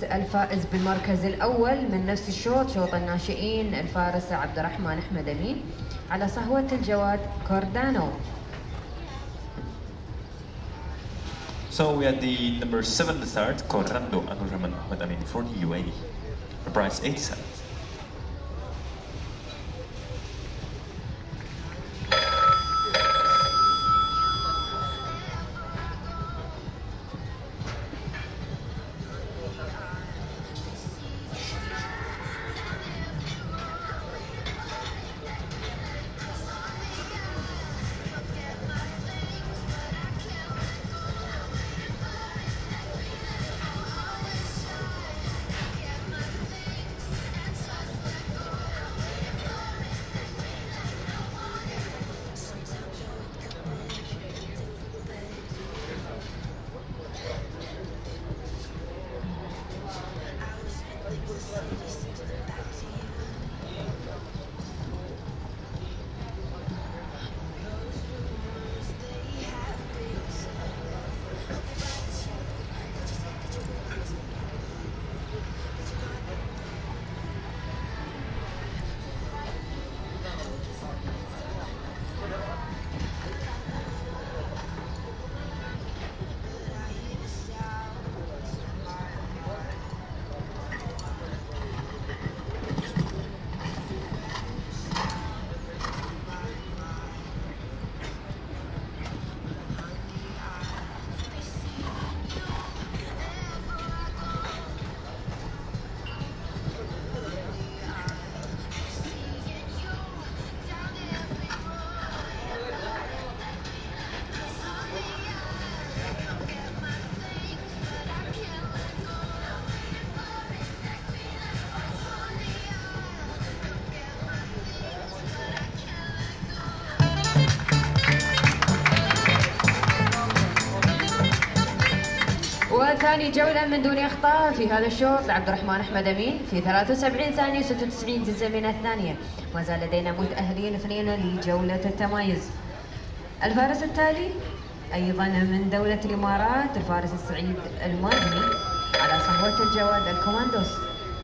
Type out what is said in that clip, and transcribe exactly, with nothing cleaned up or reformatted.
الفائز بالمركز الأول من نفس الشوط شوط الناشئين الفارس عبد الرحمن أحمد أمين على صهوة الجواد كوردانو. So we had the number seven start, Corrando Abdulrahman Ahmed Amin for the U A E. The price eighty cents. وثاني جولة من دون أخطاء في هذا الشوط لعبد الرحمن أحمد أمين في ثلاثة وسبعين ثانية وستة وتسعين جزء من الثانية. ما زال لدينا متأهلين اثنين لجولة التمايز. الفارس التالي أيضا من دولة الإمارات الفارس السعيد المازني على صهوة الجواد الكوماندوس.